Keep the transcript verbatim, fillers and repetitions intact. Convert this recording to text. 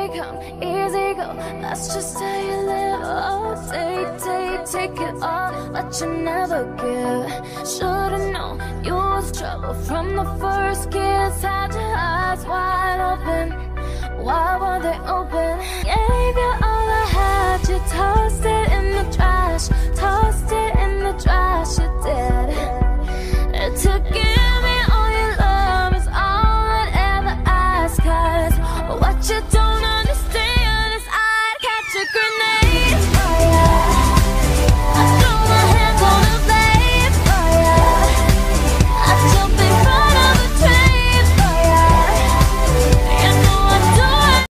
come, easy go. That's just how you live. Oh, take, take, take it all, but you never give. Should've known you was trouble from the first kiss. Had your eyes wide open, why were they open?